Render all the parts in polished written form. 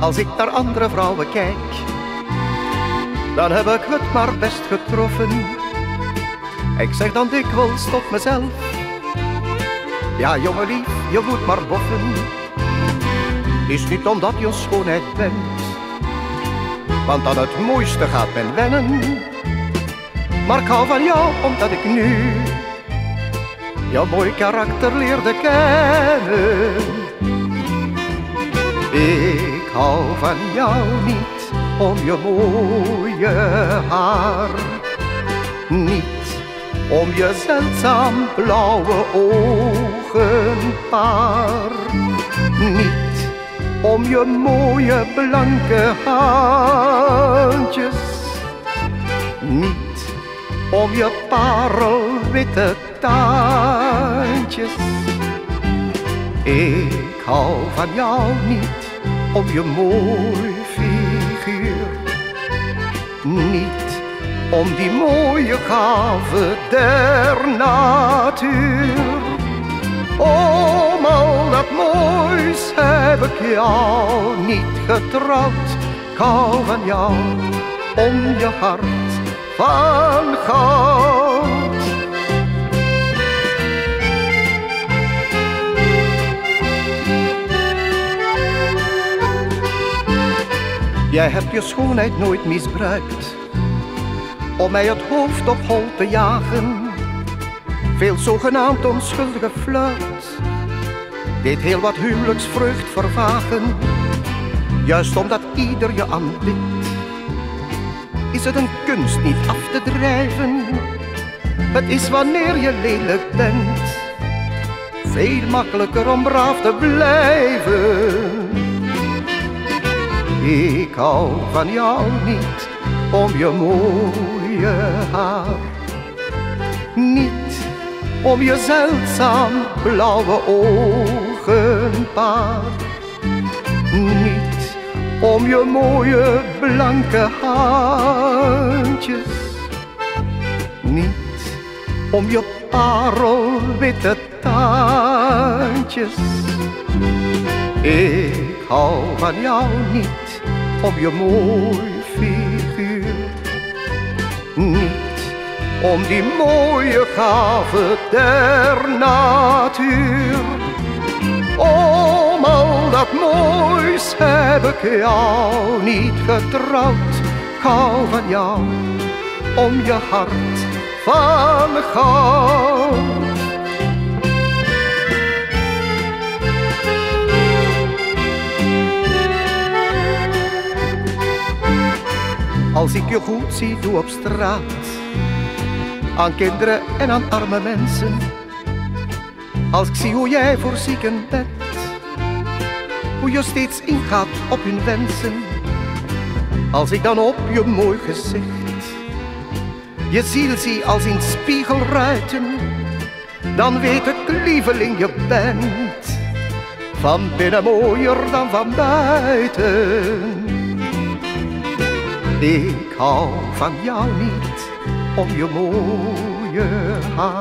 Als ik naar andere vrouwen kijk, dan heb ik het maar best getroffen. Ik zeg dan dikwijls tot mezelf, ja jongenlief, je moet maar boffen. Is niet omdat je een schoonheid bent, want aan het mooiste gaat men wennen. Maar ik hou van jou omdat ik nu jouw mooi karakter leerde kennen. Ik hou van jou niet om je mooie haar, niet om je zeldzaam blauwe ogenpaar, niet om je mooie blanke handjes, niet om je parelwitte tandjes. Ik hou van jou niet om je mooi figuur, niet om die mooie gave der natuur. Om al dat moois heb ik jou niet getrouwd. Ik hou van jou om je hart van goud. Jij hebt je schoonheid nooit misbruikt om mij het hoofd op hol te jagen. Veel zogenaamd onschuldige flirt deed heel wat huwelijksvreugd vervagen. Juist omdat ieder je aanbidt, is het een kunst niet af te drijven. Het is wanneer je lelijk bent veel makkelijker om braaf te blijven. Ik hou van jou niet om je mooie haar, niet om je zeldzaam blauwe ogenpaar, niet om je mooie blanke handjes, niet om je parelwitte tandjes. Ik hou van jou niet om je mooi figuur, niet om die mooie gave der natuur. Om al dat moois heb ik jou niet getrouwd. Ik hou van jou om je hart van goud. Als ik je goed zie doe op straat, aan kinderen en aan arme mensen, als ik zie hoe jij voor zieken bent, hoe je steeds ingaat op hun wensen, als ik dan op je mooi gezicht je ziel zie als in spiegelruiten, dan weet ik, lieveling, je bent van binnen mooier dan van buiten. Ik hou van jou niet om je mooie haar,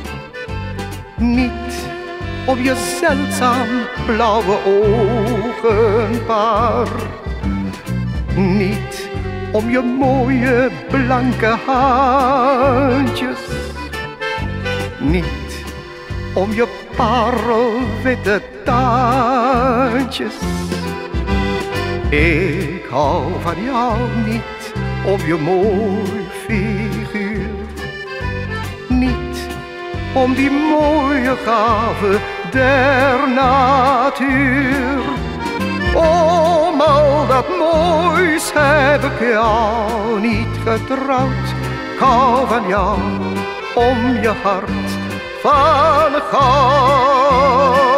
niet om je zeldzaam blauwe ogenpaar, niet om je mooie blanke handjes, niet om je parelwitte tandjes. Ik hou van jou niet om je mooi figuur, niet om die mooie gave der natuur. Om al dat moois heb ik jou niet getrouwd. Ik hou van jou om je hart van goud.